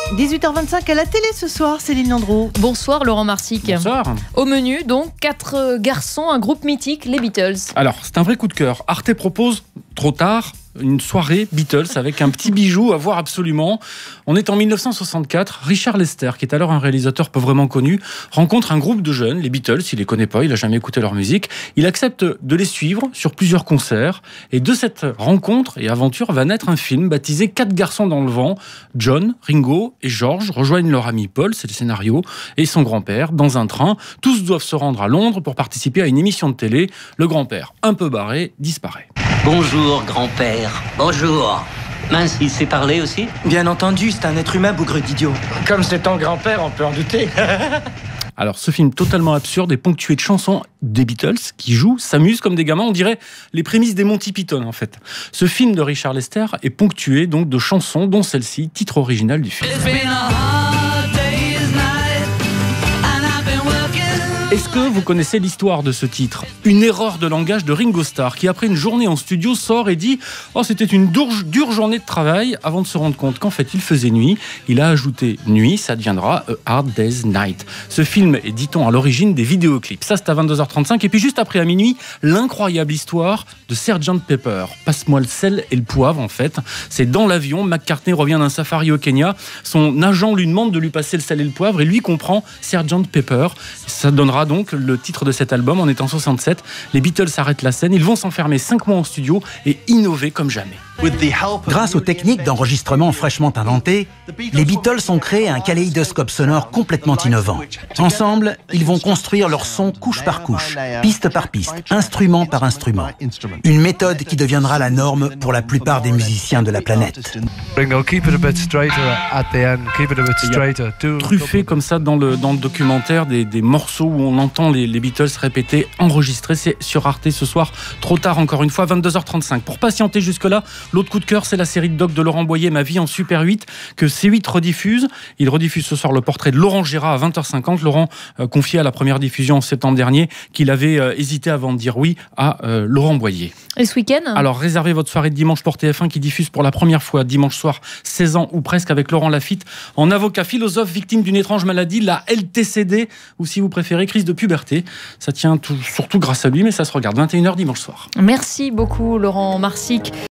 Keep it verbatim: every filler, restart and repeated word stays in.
dix-huit heures vingt-cinq à la télé ce soir, Céline Landreau. Bonsoir Laurent Marsic. Bonsoir. Au menu, donc, quatre garçons, un groupe mythique, les Beatles. Alors, c'est un vrai coup de cœur. Arte propose, trop tard, une soirée Beatles avec un petit bijou à voir absolument. On est en mille neuf cent soixante-quatre. Richard Lester, qui est alors un réalisateur pas vraiment connu, rencontre un groupe de jeunes, les Beatles. Il les connaît pas, il a jamais écouté leur musique. Il accepte de les suivre sur plusieurs concerts. Et de cette rencontre et aventure va naître un film baptisé Quatre garçons dans le vent. John, Ringo et George rejoignent leur ami Paul, c'est le scénario, et son grand-père dans un train. Tous doivent se rendre à Londres pour participer à une émission de télé. Le grand-père, un peu barré, disparaît. Bonjour, grand-père. Bonjour. Mince, il sait parler aussi ? Bien entendu, c'est un être humain, bougre d'idiot. Comme c'est ton grand-père, on peut en douter. Alors, ce film totalement absurde est ponctué de chansons des Beatles qui jouent, s'amusent comme des gamins. On dirait les prémices des Monty Python, en fait. Ce film de Richard Lester est ponctué donc de chansons, dont celle-ci, titre original du film. Est-ce que vous connaissez l'histoire de ce titre ? Une erreur de langage de Ringo Starr qui, après une journée en studio, sort et dit « Oh, c'était une dure, dure journée de travail » avant de se rendre compte qu'en fait, il faisait nuit. Il a ajouté « nuit », ça deviendra « A Hard Day's Night ». Ce film est, dit-on, à l'origine des vidéoclips. Ça, c'est à vingt-deux heures trente-cinq. Et puis, juste après, à minuit, l'incroyable histoire de sergent Pepper. Passe-moi le sel et le poivre, en fait. C'est dans l'avion. McCartney revient d'un safari au Kenya. Son agent lui demande de lui passer le sel et le poivre et lui comprend sergent Pepper. Ça donnera donc le titre de cet album. On est en soixante-sept. Les Beatles arrêtent la scène. Ils vont s'enfermer cinq mois en studio et innover comme jamais. Grâce aux techniques d'enregistrement fraîchement inventées, les Beatles ont créé un kaléidoscope sonore complètement innovant. Ensemble, ils vont construire leur son couche par couche, piste par piste, instrument par instrument. Une méthode qui deviendra la norme pour la plupart des musiciens de la planète. Ringo, keep it a bit straighter at the end. Keep it a bit straighter. Truffé comme ça dans le, dans le documentaire, des, des morceaux où on entend les, les Beatles répéter, enregistrer. C'est sur Arte ce soir, trop tard encore une fois, vingt-deux heures trente-cinq. Pour patienter jusque-là, l'autre coup de cœur, c'est la série de doc de Laurent Boyer, Ma vie en Super huit, que C huit rediffuse. Il rediffuse ce soir le portrait de Laurent Gérard à vingt heures cinquante. Laurent euh, confiait à la première diffusion en septembre dernier qu'il avait euh, hésité avant de dire oui à euh, Laurent Boyer. Et ce week-end ? Alors, réservez votre soirée de dimanche pour T F un qui diffuse pour la première fois dimanche soir, seize ans ou presque, avec Laurent Lafitte, en avocat philosophe victime d'une étrange maladie, la L T C D, ou si vous préférez, crise de puberté. Ça tient tout, surtout grâce à lui, mais ça se regarde vingt et une heures dimanche soir. Merci beaucoup Laurent Marsic.